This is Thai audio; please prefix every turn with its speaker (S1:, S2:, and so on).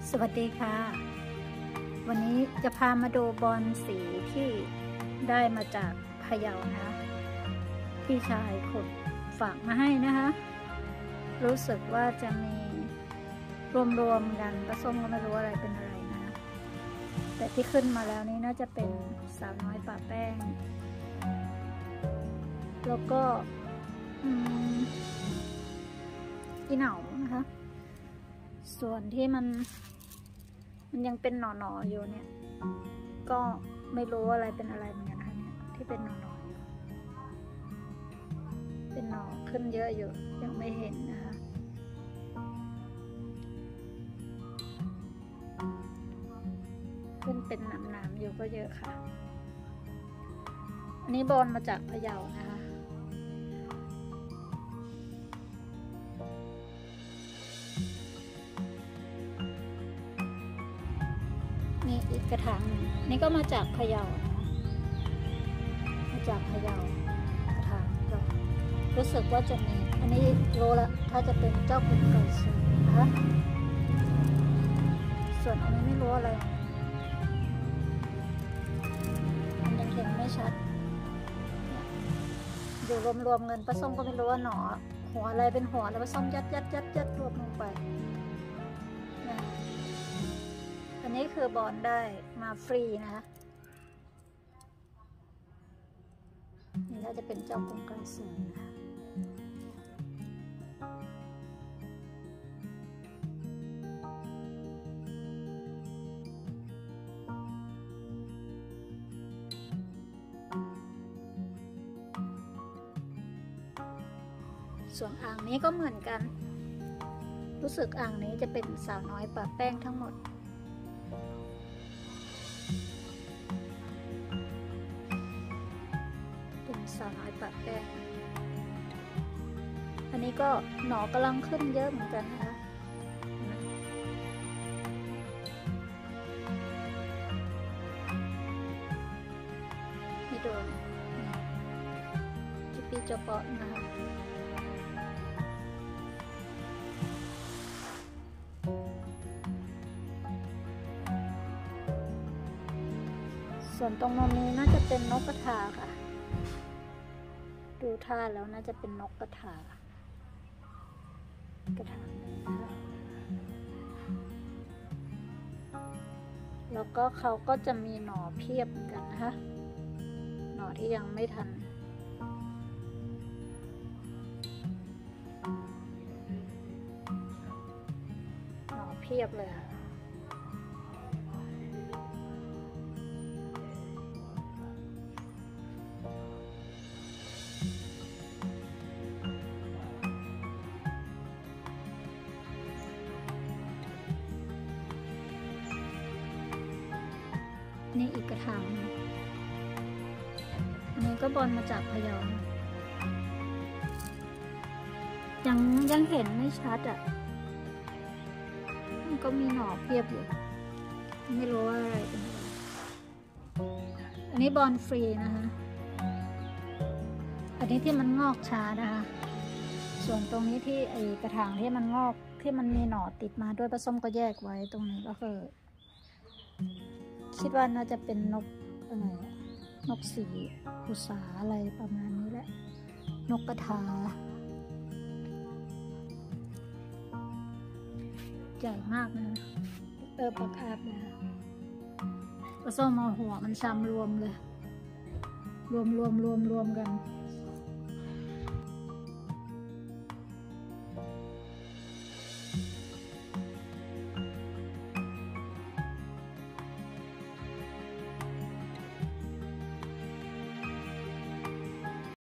S1: สวัสดีค่ะวันนี้จะพามาดูบอลสีที่ได้มาจากพะเยานะคะพี่ชายขุดฝากมาให้นะคะรู้สึกว่าจะมีรวมกันผสมก็ไม่รู้อะไรเป็นอะไรนะแต่ที่ขึ้นมาแล้วนี้น่าจะเป็นสาวน้อยป่าแป้งแล้วก็อีเหนานะคะส่วนที่มันยังเป็นหน่ออยู่เนี่ยก็ไม่รู้อะไรเป็นอะไรเหมือนกันนะคะเนี่ยที่เป็นหน่ออยู่เป็นหน่อขึ้นเยอะอยู่ยังไม่เห็นนะคะขึ้นเป็นหนามอยู่ก็เยอะค่ะอันนี้บอลมาจากพะเยานะคะนี่อีกกระถางหนึ่งนี่ก็มาจากพะเยานะคะมาจากพะเยากระถางก็รู้สึกว่าจะมีอันนี้รู้ละถ้าจะเป็นเจ้าคุณไก่สูงนะคะส่วนอันนี้ไม่รู้อะไรมันยังเห็นไม่ชัดอยู่รวมเงินผสมก็ไม่รู้ว่าหนอหัวอะไรเป็นหัวแล้วผสมยัดรวมลงไปอันนี้คือบอลได้มาฟรีนะคะนี่น่าจะเป็นเจ้ากรุงไกรเสือนะคะส่วนอ่างนี้ก็เหมือนกันรู้สึกอ่างนี้จะเป็นสาวน้อยป่าแป้งทั้งหมดเป็นสาวน้อยป่าแป้งอันนี้ก็หน่อกำลังขึ้นเยอะเหมือนกันนะคะนี่ดูจิปีจปอนะคะส่วนตรงมุมนี้น่าจะเป็นนกกระทาค่ะดูท่าแล้วน่าจะเป็นนกกระทากระถางนึงนะคะแล้วก็เขาก็จะมีหน่อเพียบเหมือนกันนะคะหน่อที่ยังไม่ทันหน่อเพียบเลยค่ะนี่อีกกระถางนึงอันนี้ก็บอลมาจากพะเยายังเห็นไม่ชัดอ่ะมันก็มีหน่อเพียบอยู่ไม่รู้ว่าอะไรเป็นอะไรอันนี้บอลฟรีนะคะอันนี้ที่มันงอกช้านะคะส่วนตรงนี้ที่ไอกระถางที่มันงอกที่มันมีหน่อติดมาด้วยผสมก็แยกไว้ตรงนี้ก็คือคิดว่าน่าจะเป็นนกอะไรนกสีอุษาอะไรประมาณนี้แหละนกกระทาใหญ่มากนะปักอาบนะผสมมาหัวมันซ้ำรวมเลยรวมกัน